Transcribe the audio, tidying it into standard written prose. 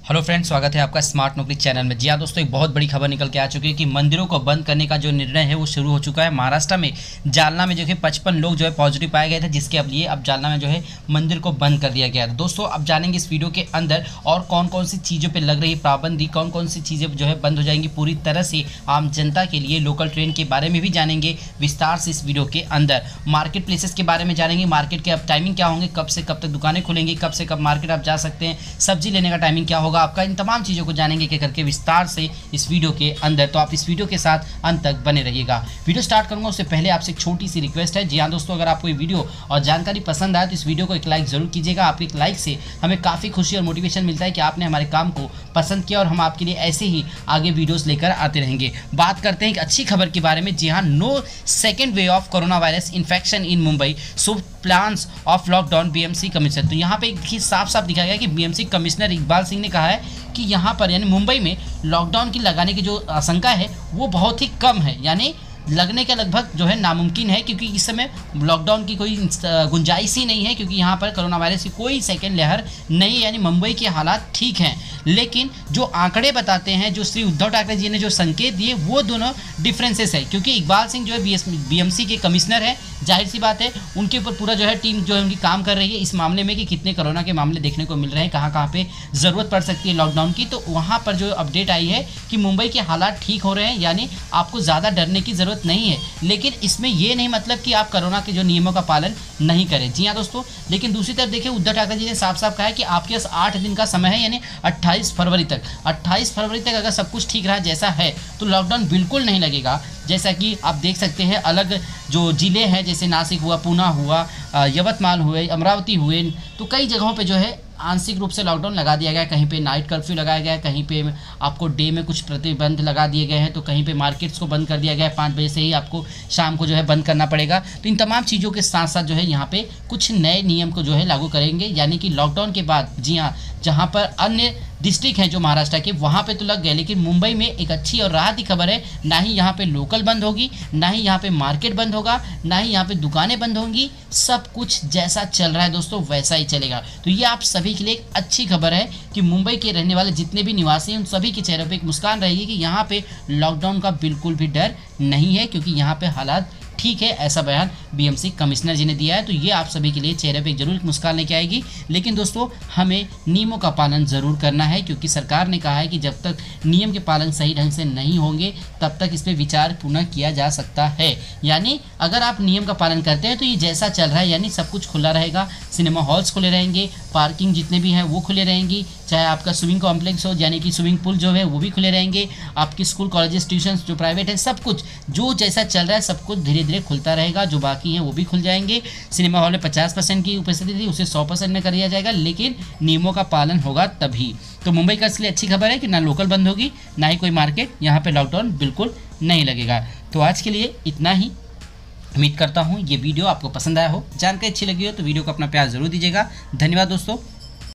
Hello friends, स्वागत है आपका स्मार्ट नौकरी चैनल में। जी हाँ दोस्तों, एक बहुत बड़ी खबर निकल के आ चुकी है कि मंदिरों को बंद करने का जो निर्णय है वो शुरू हो चुका है। महाराष्ट्र में जालना में जो है 55 लोग जो है पॉजिटिव पाए गए थे, जिसके अब लिए अब जालना में जो है मंदिर को बंद कर दिया गया है। दोस्तों अब जानेंगे इस वीडियो के अंदर और कौन कौन सी चीज़ों पर लग रही है पाबंदी, कौन कौन सी चीज़ें जो है बंद हो जाएंगी पूरी तरह से आम जनता के लिए। लोकल ट्रेन के बारे में भी जानेंगे विस्तार से इस वीडियो के अंदर। मार्केट प्लेसेस के बारे में जानेंगे, मार्केट के अब टाइमिंग क्या होंगे, कब से कब तक दुकानें खुलेंगी, कब से कब मार्केट आप जा सकते हैं, सब्जी लेने का टाइमिंग क्या होगा आपका, इन तमाम चीज़ों को जानेंगे कि करके विस्तार से इस वीडियो के अंदर। तो आप इस वीडियो के साथ अंत तक बने रहिएगा। वीडियो स्टार्ट करूंगा उससे पहले आपसे एक छोटी सी रिक्वेस्ट है। जी हाँ दोस्तों, अगर आपको ये वीडियो और जानकारी पसंद आए तो इस वीडियो को एक लाइक जरूर कीजिएगा। आपके एक लाइक से हमें काफ़ी खुशी और मोटिवेशन मिलता है कि आपने हमारे काम को पसंद किया और हम आपके लिए ऐसे ही आगे वीडियोस लेकर आते रहेंगे। बात करते हैं एक अच्छी खबर के बारे में। जी हाँ, no second wave of corona virus infection in Mumbai, so plans of lockdown BMC commissioner. तो यहाँ पे देखिए साफ साफ दिखाया गया कि बीएमसी कमिश्नर इकबाल सिंह ने कहा है कि यहाँ पर यानी मुंबई में लॉकडाउन की लगाने की जो आशंका है वो बहुत ही कम है, यानी लगने का लगभग जो है नामुमकिन है, क्योंकि इस समय लॉकडाउन की कोई गुंजाइश ही नहीं है, क्योंकि यहाँ पर कोरोना वायरस की कोई सेकेंड लहर नहीं है, यानी मुंबई के हालात ठीक हैं। लेकिन जो आंकड़े बताते हैं, जो श्री उद्धव ठाकरे जी ने जो संकेत दिए, वो दोनों डिफरेंसेस है। क्योंकि इकबाल सिंह जो है बीएमसी के कमिश्नर है, जाहिर सी बात है उनके ऊपर पूरा जो है टीम जो है उनकी काम कर रही है इस मामले में कि कितने कोरोना के मामले देखने को मिल रहे हैं, कहाँ कहाँ पे ज़रूरत पड़ सकती है लॉकडाउन की। तो वहाँ पर जो अपडेट आई है कि मुंबई के हालात ठीक हो रहे हैं, यानी आपको ज़्यादा डरने की ज़रूरत नहीं है। लेकिन इसमें ये नहीं मतलब कि आप कोरोना के जो नियमों का पालन नहीं करें। जी हाँ दोस्तों, लेकिन दूसरी तरफ देखिए उद्धव ठाकरे जी ने साफ साफ कहा है कि आपके पास 8 दिन का समय है, यानी 28 फरवरी तक। 28 फरवरी तक अगर सब कुछ ठीक रहा जैसा है तो लॉकडाउन बिल्कुल नहीं लगेगा। जैसा कि आप देख सकते हैं अलग जो ज़िले हैं, जैसे नासिक हुआ, पूना हुआ, यवतमाल हुए, अमरावती हुए, तो कई जगहों पे जो है आंशिक रूप से लॉकडाउन लगा दिया गया है। कहीं पे नाइट कर्फ्यू लगाया गया है, कहीं पे आपको डे में कुछ प्रतिबंध लगा दिए गए हैं, तो कहीं पे मार्केट्स को बंद कर दिया गया है। 5 बजे से ही आपको शाम को जो है बंद करना पड़ेगा। तो इन तमाम चीज़ों के साथ साथ जो है यहाँ पे कुछ नए नियम को जो है लागू करेंगे, यानी कि लॉकडाउन के बाद जी हाँ जहाँ पर अन्य डिस्ट्रिक्ट हैं जो महाराष्ट्र के, वहाँ पे तो लग गए, लेकिन मुंबई में एक अच्छी और राहत की खबर है। ना ही यहाँ पे लोकल बंद होगी, ना ही यहाँ पे मार्केट बंद होगा, ना ही यहाँ पे दुकानें बंद होंगी। सब कुछ जैसा चल रहा है दोस्तों वैसा ही चलेगा। तो ये आप सभी के लिए एक अच्छी खबर है कि मुंबई के रहने वाले जितने भी निवासी हैं उन सभी के चेहरों पर एक मुस्कान रहेगी कि यहाँ पे लॉकडाउन का बिल्कुल भी डर नहीं है, क्योंकि यहाँ पे हालात ठीक है। ऐसा बयान बीएमसी कमिश्नर जी ने दिया है। तो ये आप सभी के लिए चेहरे पे जरूर मुस्कान लेके आएगी। लेकिन दोस्तों हमें नियमों का पालन ज़रूर करना है, क्योंकि सरकार ने कहा है कि जब तक नियम के पालन सही ढंग से नहीं होंगे तब तक इस पर विचार पुनः किया जा सकता है। यानी अगर आप नियम का पालन करते हैं तो ये जैसा चल रहा है, यानी सब कुछ खुला रहेगा, सिनेमा हॉल्स खुले रहेंगे, पार्किंग जितने भी हैं वो खुले रहेंगी, चाहे आपका स्विमिंग कॉम्प्लेक्स हो यानी कि स्विमिंग पूल जो है वो भी खुले रहेंगे, आपकी स्कूल कॉलेजेस ट्यूशन्स जो प्राइवेट है, सब कुछ जो जैसा चल रहा है सब कुछ धीरे धीरे खुलता रहेगा। जो बाकी हैं वो भी खुल जाएंगे। सिनेमा हॉल में 50% की उपस्थिति थी उसे 100% में कर दिया जाएगा, लेकिन नियमों का पालन होगा तभी। तो मुंबई का इसलिए अच्छी खबर है कि ना लोकल बंद होगी, ना ही कोई मार्केट, यहाँ पे लॉकडाउन बिल्कुल नहीं लगेगा। तो आज के लिए इतना ही। उम्मीद करता हूँ ये वीडियो आपको पसंद आया हो, जानकारी अच्छी लगी हो तो वीडियो को अपना प्यार जरूर दीजिएगा। धन्यवाद दोस्तों।